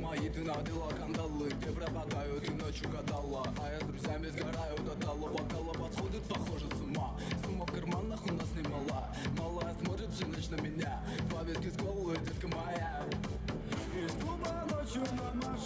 Мои ты надыла кандалы, где пропадаю, ты ночью гадала. А я с друзьями сгораю до тала, бокала подходит, похоже, с ума. Сумма в карманах у нас немала. Малая смотрит всю ночь на меня. По виски с колой, детка моя. Из клуба ночью на машине